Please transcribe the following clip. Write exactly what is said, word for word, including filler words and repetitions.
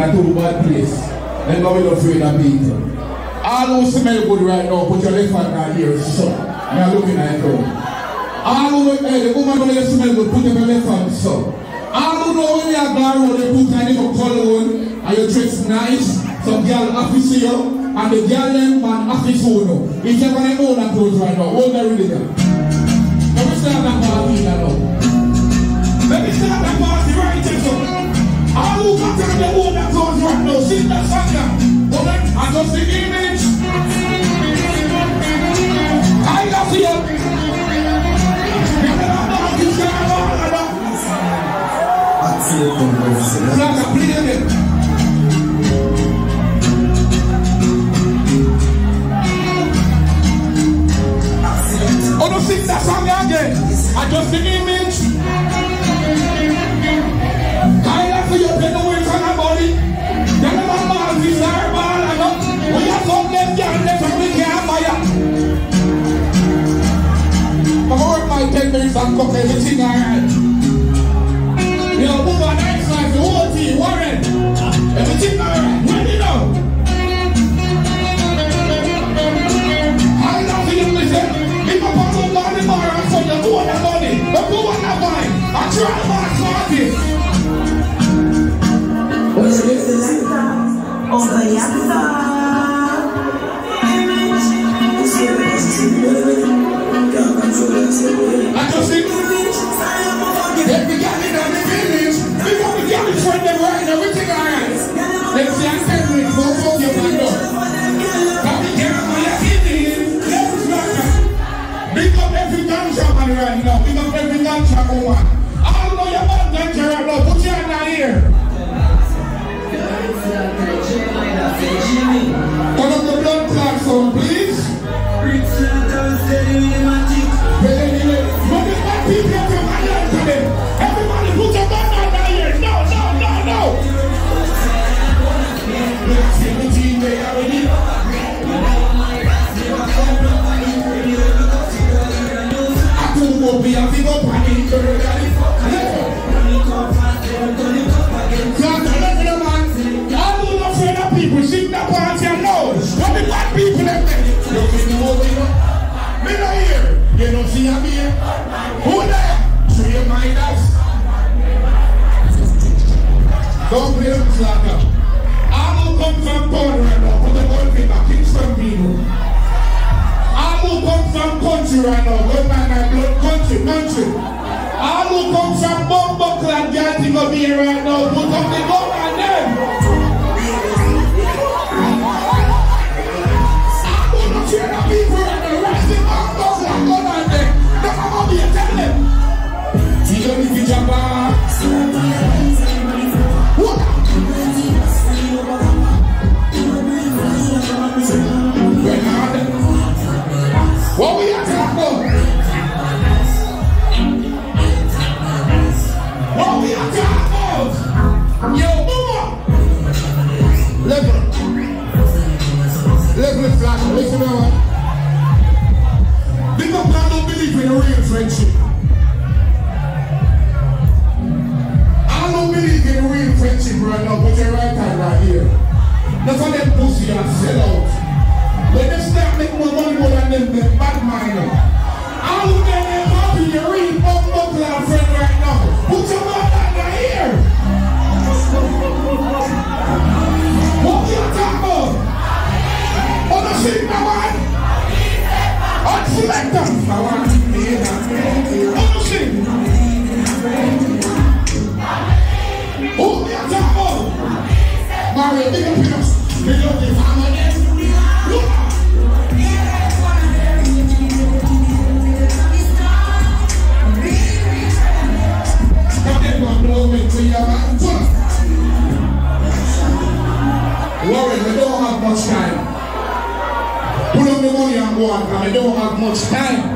a too bad place. Then now we don't afraid of people. All who smell good right now, put your left hand down here, so. And I'm looking at it. All who, hey, the woman when you smell good, put your left hand, so. All who know when you are gone, they put a little cologne, and you dress nice, some girl office you, and the girl them man office you know. If you're going to own that clothes right now, hold that really down. Let me start that party now. Let me start that party right here, so. All who got to the own that clothes right now, sing that song now. Okay? And just the image. I got you. Flaga, play again. Oh, don't sing that song again. I just the image. I got you. Take away from my body. Tell them I'm ball. These are ball. I know. We have some them can't let them we can't fire. Come on, my ten minutes and cook everything alright. Yo, move on, nice life, the whole team, Warren. Everything alright, ready now. I love you, listen. If I put some money more and so you go on the money, but go on the money. I try my party. What's this? Over yonder. Image. It's your best. I just think every guy in the village, we got the guy in front of them right now, everything alright. Let's see, I can do it, go for your man up. But we can't find your kidney, let's rock it. Big up every ganja man right now, big up every ganja woman. I don't know your man ganja right now, put your hand down here. Turn up the blood clot song, please. Everybody put your gun down here. No, no, no, no. Let's see the team they already. I could go be a big up and in the ready. I don't afraid of people. Sing the party and know. What the bad people have been. You think you over here? Me not here. You don't see I'm here. Who there? Show your mind us. Don't play with slacker. I will come from Port right now. Put the gold paper. Kingston people. I will come from country right now. Go by my blood country. Country. I will come from Bumbuckle and getting up here right now. Put up the gun on them. I will not hear the people right now. Resting Bumbuckle and gun on them. Don't come up here. Tell them. You don't need to jump out. What? What we are talking about? What we are talking about? Yo, mama! Level. Level is flat. Listen to me. Big up, I don't believe in a real friendship. I don't believe in real friendship right now, put your right hand right here. That's how them pussy and sell out. When they start making more money more than them, them bad mind. How do they name happy you real Bumbuckle and friend right now? Put your right hand right here. What are you talking about? On the shit, my man. On selector. My man. On the shit. Who are you talking about? Mario, big up here. Big up the family. Look. Warren, we don't have much time. Put up the money and go on, and we don't have much time.